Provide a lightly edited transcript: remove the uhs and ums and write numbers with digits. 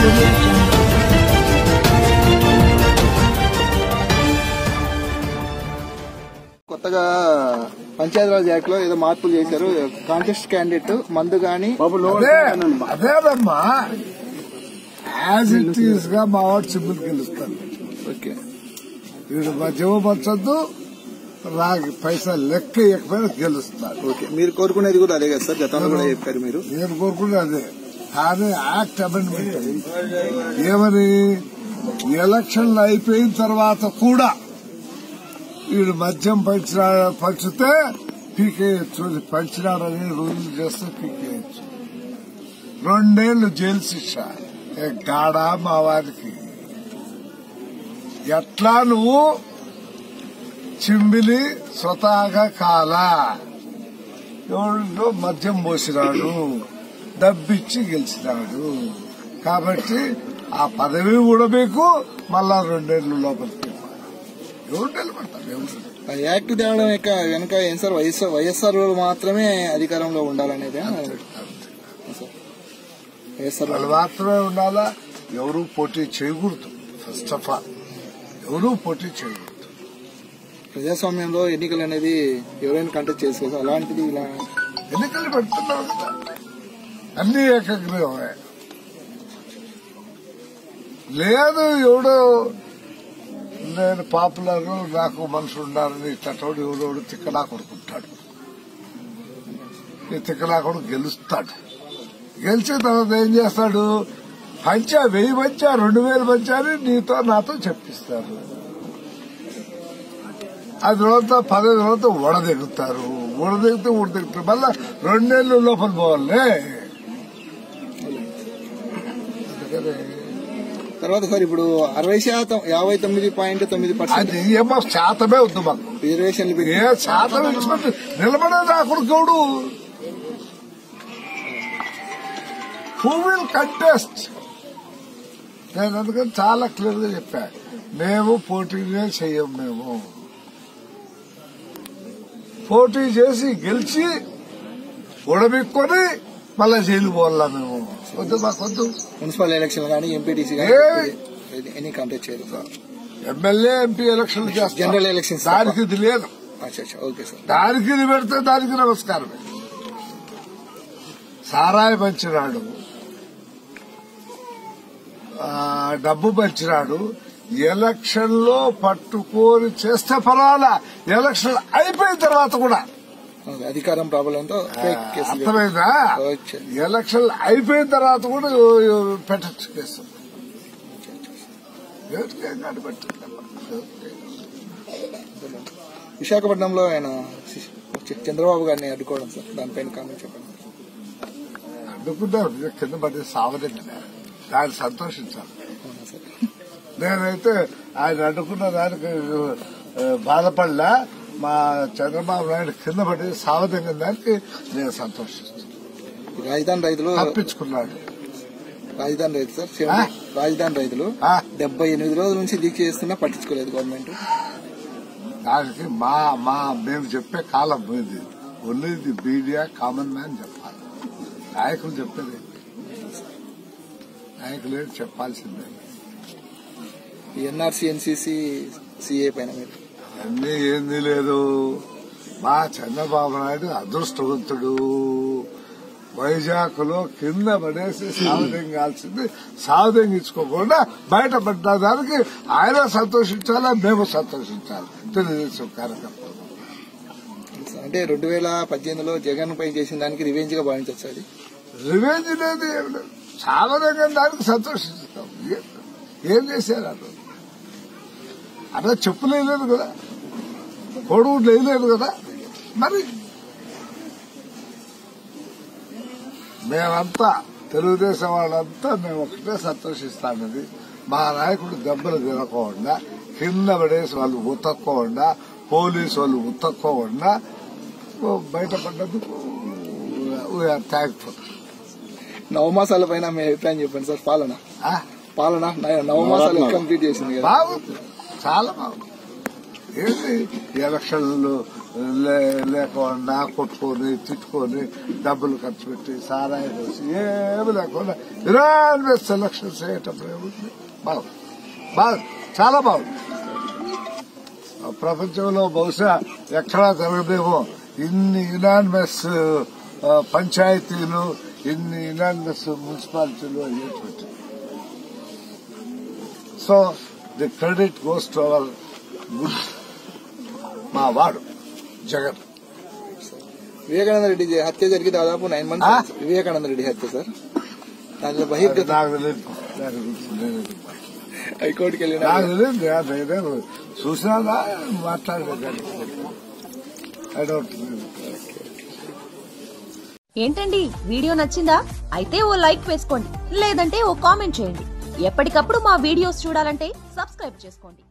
కొత్తగా పంచాయతీరాజ్ యాక్ట్ లో ఏదో మార్పులు చేశారు. కాంటెస్ట్ క్యాండిడేట్ మందు గాని అదేదమ్మా యాజ్ ఇట్ ఈస్ గా మా వాడు సింపుల్ గెలుస్తాను. ఓకే, వీడు మధ్యమ పంచొద్దు, రాగి పైసా లెక్క ఇవ్వకపోయినా గెలుస్తాడు. ఓకే, మీరు కోరుకునేది కూడా అదే కదా సార్? గతంలో కూడా చెప్పారు మీరు. నేను కోరుకునేది అదే. కానీ యాక్ట్ అమెండ్మెంట్ ఏమని ఎలక్షన్లు అయిపోయిన తర్వాత కూడా వీడు మద్యం పంచితే పీకేయచ్చు, పంచినారని రూల్ చేస్తే పీకేయచ్చు. 2 ఏళ్లు జైలు శిక్ష. గాడా మా వారికి ఎట్లా నువ్వు చింబిలి స్వతహాగా కాలా, ఎవరిలో మద్యం పోసినాడు, డబ్బిచ్చి గెలిచినాడు. కాబట్టి ఆ పదవి కూడా మీకు మళ్ళా 2 ఏళ్లు లోపలికి ఎవరు నిలబడతారు? ఎవరు యాక్ట్ తేవడం వెనక ఏం సార్? వైఎస్ఆర్ మాత్రమే అధికారంలో ఉండాలనేది. వాళ్ళు మాత్రమే ఉండాలా, ఎవరు పోటీ చేయకూడదు. ఫస్ట్ ఆఫ్ ఆల్ ఎవరు పోటీ చేయకూడదు. ప్రజాస్వామ్యంలో ఎన్నికలు అనేది ఎవరైనా కంటెస్ట్ చేసుకోవచ్చు. అలాంటిది ఇలా ఎన్నికలు పెడుతున్నారు కదా, అన్ని ఏకగ్రీవమే. లేదు ఎవడో నేను పాపులర్, నాకు మనుషులు ఉన్నారని ఇట్టోడు ఎవడోడు తిక్కలా కొడుకుంటాడు. ఈ తిక్కలా కొడుకు గెలుస్తాడు. గెలిచిన తర్వాత ఏం చేస్తాడు? 1000 పంచా 2000 పంచా అని నీతో నాతో చెప్పిస్తారు. అది రోజుతో 10 రోజులతో ఊడదిగుతారు. ఊడదిగుతారు మళ్ళా 2 ఏళ్లు లోపల పోవాలి. తర్వాత సార్ ఇప్పుడు 60% 59.9% అది ఏమో శాతమే వద్దు మాకు. రిజర్వేషన్లు ఏ శాతం ఇచ్చినట్టు నిలబడేది అక్కడ గౌడు. Who will contest? నేను అందుకని చాలా క్లియర్ గా చెప్పా, మేము పోటీనే చెయ్యం. మేము పోటీ చేసి గెలిచి ఉడబిక్కొని మళ్ళా జైలు పోవాలా? మేము వద్దు, మాకు వద్దు. మున్సిపల్ ఎలక్షన్ కానీ ఎంపీటీసీ ఎన్ని కంటెస్ట్ చేయరు. ఎమ్మెల్యే ఎంపీ ఎలక్షన్లు చేస్తారు, జనరల్ ఎలక్షన్స్. దానికి ఇది లేదు. ఓకే సార్, దానికి ఇది పెడితే దానికి నమస్కారం. సారాయి పంచినాడు, డబ్బు పంచినాడు, ఎలక్షన్ లో పట్టుకొని చేస్తే పర్వాలా. ఎలక్షన్ అయిపోయిన తర్వాత కూడా అధికారం ప్రాబ్లంతో అర్థమైందా? ఎలక్షన్ అయిపోయిన తర్వాత కూడా పెట్టచ్చు కేసు. విశాఖపట్నంలో ఆయన చంద్రబాబు గారిని అడ్డుకోవడం సార్, దానిపైన కామెంట్ చెప్పండి. అడ్డుకుంటారు, కింద పడి సావదే కదా, దాన్ని సంతోషించాలి. నేనైతే ఆయన అడ్డుకున్న దానికి బాధపడలా. మా చంద్రబాబు నాయుడు కింద పడి సావదంగా దానికి నేను సంతోషిస్తాను. రాజధాని రైతులు తప్పించుకున్నాడు. రాజధాని రైతు సార్, రాజధాని రైతులు 78 రోజుల నుంచి దీక్ష చేస్తున్నా పట్టించుకోలేదు గవర్నమెంట్. దానికి మేము చెప్పే కాలం పోయింది. Only the media common man చెప్పాలి. నాయకులు చెప్పేది, నాయకులే చెప్పాల్సిందే. ఎన్ఆర్సీ ఎన్సీసీ సిఏ పైన మీరు అన్నీ ఏంది లేదు. మా చంద్రబాబు నాయుడు అదృష్టవంతుడు. వైజాగ్ లో కింద పడేసి సావదెంగాల్సింది సావదెంగించుకోకుండా బయటపడ్డ దానికి ఆయన సంతోషించాలా, మేము సంతోషించాలి. తెలుగుదేశం కార్యకర్తలు అంటే 2018లో జగన్ పై చేసిన దానికి రివెంజ్ గా భావించవచ్చు. అది రివెంజ్ లేదు, సావదెంగా దానికి సంతోషిస్తాం. ఏం చేశారు? అట్లా చెప్పులేదు కదా, కొడుకు లేదు కదా. మరి మేమంతా తెలుగుదేశం వాళ్ళంతా మేము ఒకటే సంతోషిస్తామని. మా నాయకుడు దెబ్బలు తినకుండా, కింద పడేసి వాళ్ళు ఉతక్కోకుండా, పోలీసు వాళ్ళు ఉతక్కోకుండా బయటపడ్డందుకు వీఆర్ థ్యాంక్ఫుల్. నవమాసాల పైన మీ అభిప్రాయం చెప్పండి సార్. పాలన 9 మాసాలు కంప్లీట్ చేసింది కదా, బాగుంది, చాలా బాగుంది. ఏంటి ఎలక్షన్లు లేకుండా కొట్టుకొని తిట్టుకొని డబ్బులు ఖర్చు పెట్టి సారాయి పోసి ఏమి లేకుండా యునానిమస్ సెలక్షన్స్ అయ్యేటప్పుడు ఏముంది బాగుంది చాలా బాగుంది. ప్రపంచంలో బహుశా ఎక్కడా జరగదేమో ఇన్ని యునానిమస్ పంచాయతీలు, ఇన్ని యునానిమస్ మున్సిపాలిటీలు అయ్యేటువంటి. So the credit goes to our good మా వాడు జగన్. వివేకానంద రెడ్డి హత్య జరిగి దాదాపు 9 months. వివేకానంద రెడ్డి హత్య సార్, దాంట్లో బహిర్గత హైకోర్టుకి వెళ్ళిన చూసినా మాట్లాడలేదు. ఏంటండి వీడియో నచ్చిందా? అయితే ఓ లైక్ వేసుకోండి, లేదంటే ఓ కామెంట్ చేయండి. ఎప్పటికప్పుడు మా వీడియోస్ చూడాలంటే సబ్స్క్రైబ్ చేసుకోండి.